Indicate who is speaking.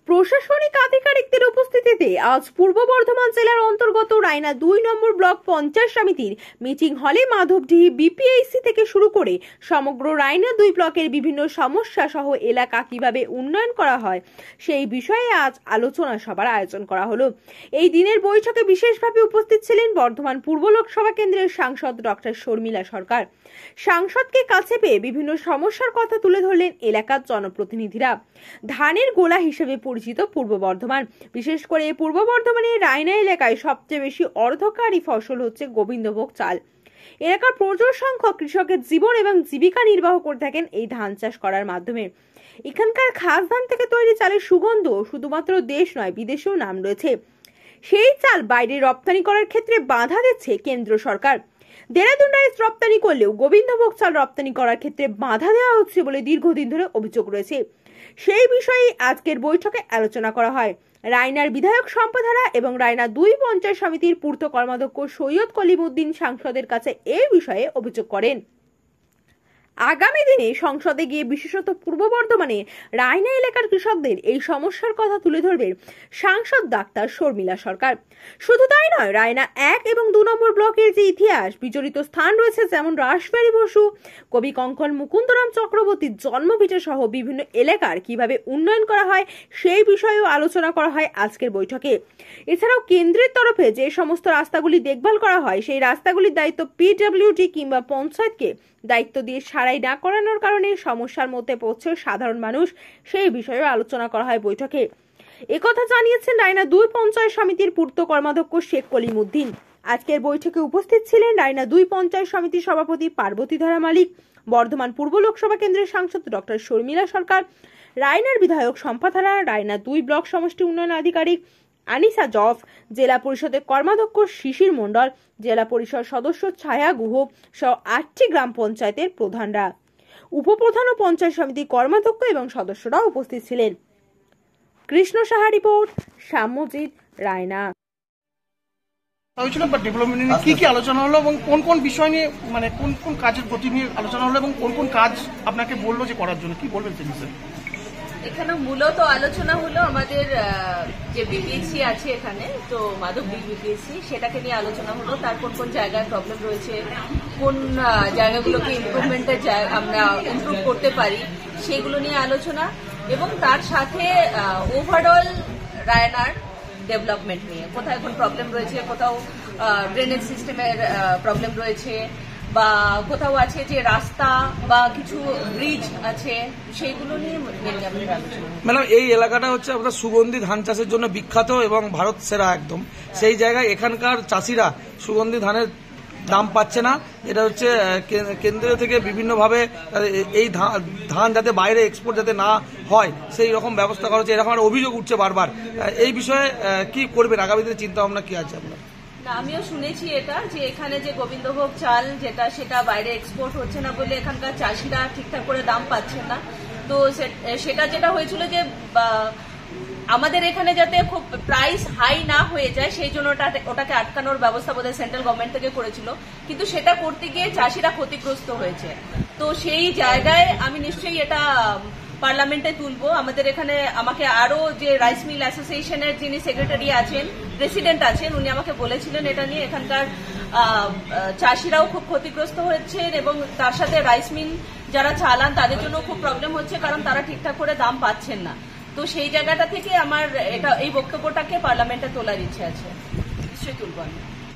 Speaker 1: প্রশাসনিক আধিকারিকদের উপস্থিতিতে আজ পূর্ব বর্ধমান জেলার অন্তর্গত রায়না 2 নম্বর ব্লক পঞ্চায়েত সমিতির মিটিং হলে মাধবডিহি বিপিএইচসি থেকে শুরু করে সমগ্র রায়না 2 ব্লকের বিভিন্ন সমস্যা সহ এলাকা কিভাবে উন্নয়ন করা হয় সেই বিষয়ে আজ আলোচনা সভার আয়োজন করা হলো। এই দিনের বৈঠকে বিশেষভাবে উপস্থিত ছিলেন বর্ধমান পূর্ব লোকসভা কেন্দ্রের সাংসদ ডক্টর শর্মিলা সরকার। সাংসদকে কাছে পেয়ে বিভিন্ন সমস্যার কথা তুলে ধরলেন এলাকার জনপ্রতিনিধিরা। ধানের গোলা হিসেবে পরিচিত পূর্ব বর্ধমান, বিশেষ করে পূর্ব বর্ধমানের রায়না এলাকায় সবচেয়ে বেশি অর্ধকারী ফসল হচ্ছে গোবিন্দভোগ চাল। এলাকার প্রচুর সংখ্যক কৃষকের জীবন এবং জীবিকা নির্বাহ করে থাকেন এই ধান চাষ করার মাধ্যমে। এখানকার খাস ধান থেকে তৈরি চালের সুগন্ধ শুধুমাত্র দেশ নয়, বিদেশেও নাম রয়েছে। সেই চাল বাইরে রপ্তানি করার ক্ষেত্রে বাধা দিচ্ছে কেন্দ্র সরকার। দেরাদুন রাইস রপ্তানি করলেও গোবিন্দভোগ চাল রপ্তানি করার ক্ষেত্রে বাধা দেওয়া হচ্ছে বলে দীর্ঘদিন ধরে অভিযোগ রয়েছে। সেই বিষয়ে আজকের বৈঠকে আলোচনা করা হয়। রায়নার বিধায়ক সম্পাধারা এবং রায়না 2 পঞ্চায়েত সমিতির পূর্ত কর্মাধ্যক্ষ সৈয়দ কলিমউদ্দিন সাংসদের কাছে এই বিষয়ে অভিযোগ করেন। আগামী দিনে সংসদে গিয়ে বিশেষত পূর্ব বর্ধমানে রায়না এলাকার কৃষকদের এই সমস্যার কথা তুলে ধরবেন সাংসদ ডাক্তার শর্মিলা সরকার। শুধু তাই নয়, রায়না 1 এবং 2 নম্বর ব্লকের যে ইতিহাস বিজড়িত স্থান রয়েছে, যেমন রাসবিহারী বসু, কবি কঙ্কন মুকুন্দরাম চক্রবর্তীর জন্মভিটা সহ বিভিন্ন এলাকার কিভাবে উন্নয়ন করা হয় সেই বিষয়েও আলোচনা করা হয় আজকের বৈঠকে। এছাড়াও কেন্দ্রের তরফে যে সমস্ত রাস্তাগুলি দেখভাল করা হয় সেই রাস্তাগুলির দায়িত্ব পিডব্লিউডি কিংবা পঞ্চায়েতকে দায়িত্ব দিয়ে সারাই না করানোর কারণে সমস্যার মধ্যে পড়ছে সাধারণ মানুষ, সেই বিষয়েও আলোচনা করা হয় বৈঠকে। একথা জানিয়েছেন রায়না 2 পঞ্চায়েত সমিতির পূর্ত কর্মাধ্যক্ষ শেখ কলিমউদ্দিন। আজকের বৈঠকে উপস্থিত ছিলেন রায়না 2 পঞ্চায়েত সমিতির সভাপতি পার্বতীধারা মালিক, বর্ধমান পূর্ব লোকসভা কেন্দ্রের সাংসদ ডক্টর শর্মিলা সরকার, রায়নার বিধায়ক সম্পাধারা, রায়না 2 ব্লক সমষ্টি উন্নয়ন আধিকারিক আনিসা জফ, জেলা পরিষদের কর্মাধ্যক্ষ শিশির মণ্ডল, জেলা পরিষদ সদস্য ছায়া গুহ সহ 8টি গ্রাম পঞ্চায়েতের প্রধানরা, উপপ্রধান ও পঞ্চায়েত সমিতির কর্মাধ্যক্ষ এবং সদস্যরা উপস্থিত ছিলেন। কৃষ্ণ সাহা রিপোর্ট, সাম্যজিৎ, রায়না।
Speaker 2: ডেভেলপমেন্ট নিয়ে কি কি আলোচনা হলো এবং কোন কোন বিষয় নিয়ে, মানে কোন কোন কাজের প্রতি নিয়ে আলোচনা হলো এবং কোন কোন কাজ আপনাকে বললো যে করার জন্য, কি বলবেন সেই বিষয়ে?
Speaker 3: এখানে মূলত আলোচনা হলো আমাদের যে বিপিএসসি আছে এখানে, তো মাধবডিহি বিপিএসসি, সেটাকে নিয়ে আলোচনা হলো। তার কোন কোন জায়গায় প্রবলেম রয়েছে, কোন জায়গাগুলোকে ইমপ্রুভমেন্টের আমরা ইমপ্রুভ করতে পারি সেগুলো নিয়ে আলোচনা, এবং তার সাথে ওভারঅল রায়নার ডেভেলপমেন্ট নিয়ে কোথায় এখন প্রবলেম রয়েছে, কোথাও ড্রেনেজ সিস্টেমের প্রবলেম রয়েছে, বা কোথাও আছে যে রাস্তা বা কিছু ব্রিজ আছে, সেইগুলো নিয়ে আলোচনা।
Speaker 4: ম্যাডাম, এই এলাকাটা হচ্ছে আপনার সুগন্ধি ধান চাষের জন্য বিখ্যাত এবং ভারত সেরা একদম। সেই জায়গায় এখানকার চাষিরা সুগন্ধি ধানের দাম পাচ্ছে না। এটা হচ্ছে কেন্দ্র থেকে বিভিন্নভাবে এই ধান যাতে বাইরে এক্সপোর্ট যাতে না হয় সেই রকম ব্যবস্থা করা হচ্ছে, এরকম একটা অভিযোগ উঠছে বারবার। এই বিষয়ে কি করবেন, আগামী দিনে চিন্তা ভাবনা কি আছে আপনার?
Speaker 3: আমিও শুনেছি এটা, যে এখানে যে গোবিন্দভোগ চাল যেটা, সেটা বাইরে এক্সপোর্ট হচ্ছে না বলে এখানকার চাষিরা ঠিকঠাক করে দাম পাচ্ছেন না। তো সেটা যেটা হয়েছিল যে আমাদের এখানে যাতে খুব প্রাইস হাই না হয়ে যায় সেই জন্য ওটাকে আটকানোর ব্যবস্থা বোধহয় সেন্ট্রাল গভর্নমেন্ট থেকে করেছিল, কিন্তু সেটা করতে গিয়ে চাষিরা ক্ষতিগ্রস্ত হয়েছে। তো সেই জায়গায় আমি নিশ্চয়ই এটা পার্লামেন্টে তুলবো। আমাদের এখানে আমাকে আরো যে রাইস মিল অ্যাসোসিয়েশনের যিনি সেক্রেটারি আছেন, প্রেসিডেন্ট আছেন, উনি আমাকে বলেছিলেন এটা নিয়ে। এখানকার চাষিরাও খুব ক্ষতিগ্রস্ত হচ্ছেন এবং তার সাথে রাইস মিল যারা চালান তাদের জন্য খুব প্রবলেম হচ্ছে, কারণ তারা ঠিকঠাক করে দাম পাচ্ছেন না। তো সেই জায়গাটা থেকে আমার এই বক্তব্যটাকে পার্লামেন্টে তোলার ইচ্ছে আছে, নিশ্চয়ই তুলব আমি।